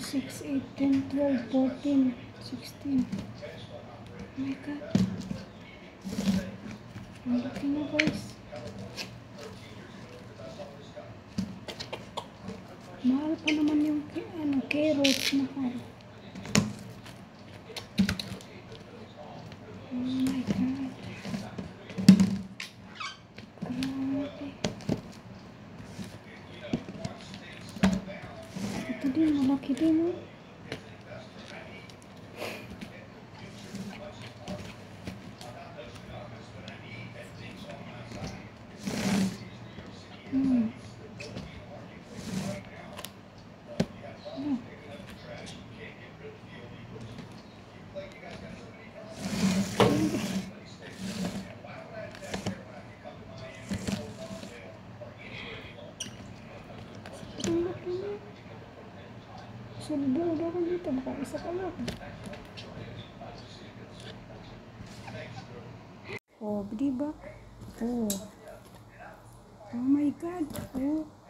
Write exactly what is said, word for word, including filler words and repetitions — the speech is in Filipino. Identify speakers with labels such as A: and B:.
A: six, eight, ten, twelve, fourteen, sixteen. Oh my God. Ang laki na guys. Mahal pa naman yung ano, carrots na ko. Oh my God. Grabe. Ito din, malaki din oh. Hmm. Oh. Sulbong daw ko dito, baka isa ka lang. Oh, diba? Oh. Oh my God. Oh.